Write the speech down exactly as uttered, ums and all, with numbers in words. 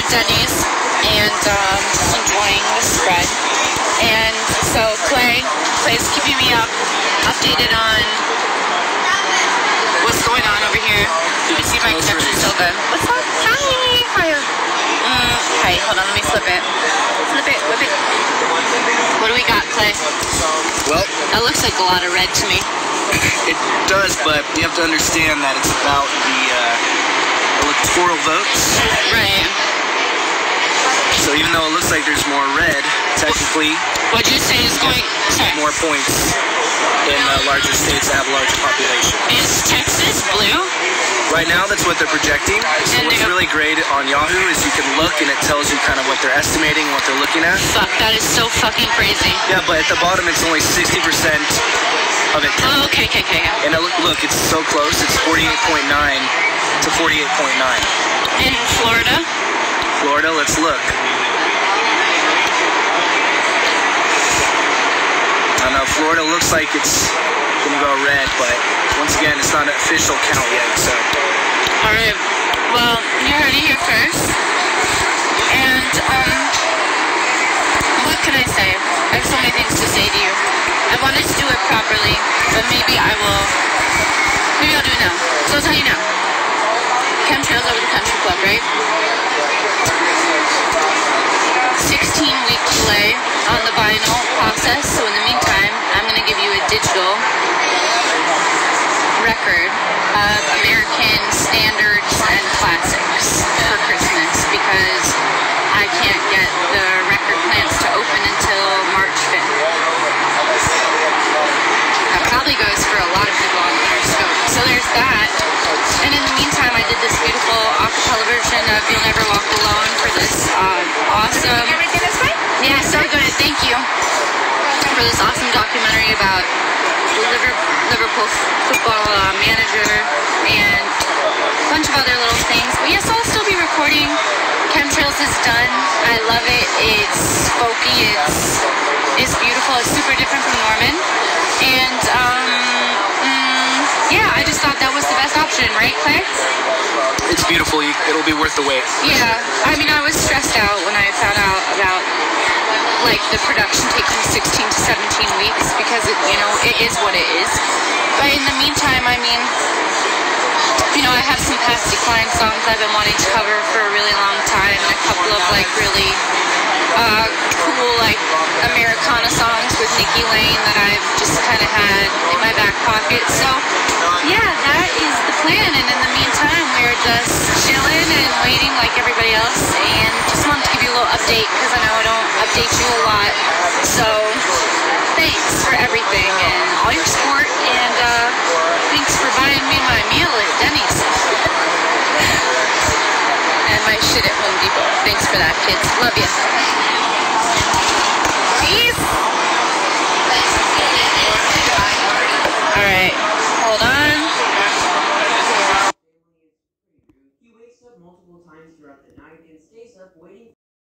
Denny's and um, just enjoying the spread. And so Clay, Clay's keeping me up, updated on what's going on over here. I see my connection still good. What's up? Hi. Hi. Mm, hi. Hold on. Let me flip it. Flip it. Flip it. What do we got, Clay? Well, that looks like a lot of red to me. It does, but you have to understand that it's about the uh, electoral votes. Right. So even though it looks like there's more red, technically, what'd you say is going? Sorry. More points in uh, larger states that have a larger population. Is Texas blue? Right now, that's what they're projecting. So and what's really great on Yahoo is you can look and it tells you kind of what they're estimating, what they're looking at. Fuck, that is so fucking crazy. Yeah, but at the bottom, it's only sixty percent of it. Oh, okay, okay, okay. And look, look, it's so close. It's forty-eight point nine to forty-eight point nine. In Florida? Florida, let's look. I know Florida looks like it's gonna go red, but once again, it's not an official count yet, so. All right. Well, you heard it here first. And um, what can I say? I have so many things to say to you. I wanted to do it properly, but maybe I will. Maybe I'll do it now. So I'll tell you now. Chemtrails over the country club, right? sixteen week delay on the vinyl process. So in the meantime, I'm going to give you a digital record of American standards and classics for Christmas because I can't get the record plants to open until March fifth. That probably goes for a lot of people on Periscope. So there's that. And in the meantime, I did this beautiful acapella version of You'll Never Walk Alone for this um, awesome... Everything is fine? Yeah, so good. Thank you. For this awesome documentary about the Liverpool football uh, manager and a bunch of other little things. But yes, I'll still be recording. Chemtrails is done. I love it. It's folky. It's it's beautiful. It's super different from Norman. And um, mm, yeah, I just thought that was the best option, right, Clay? It's beautiful. It'll be worth the wait. Yeah. I mean, I was stressed out when I found out about like the production taking sixteen to seventeen weeks because it, you know, it is what it is. But in the meantime, I mean, you know, I have some past Decline songs I've been wanting to cover for a really long time, and a couple of like really uh, cool like Americana songs with Nikki Lane that I've just kind of had in my back pocket. So yeah, that is the plan. And in the meantime, we're just chilling and waiting like everybody else. And just wanted to give you a little update because I know I don't update you a lot. So thanks for everything and all your support. And uh, thanks for buying me my meal at Denny's. And my shit at Home Depot. Thanks for that, kids. Love you. Peace.